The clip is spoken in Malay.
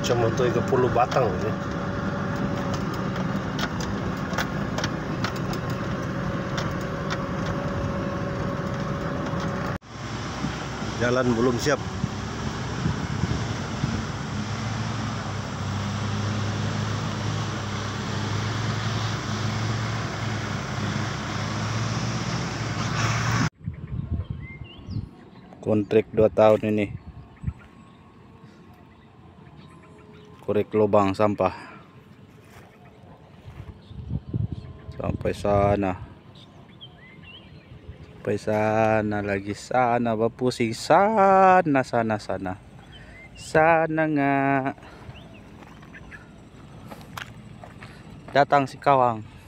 macam motor 30 batang ni. Jalan belum siap. Kontrak 2 tahun ini. Korek lubang sampah. Sampai sana. Sampai sana lagi, sana berpusing, sana. Sana nga. Datang si Kawang.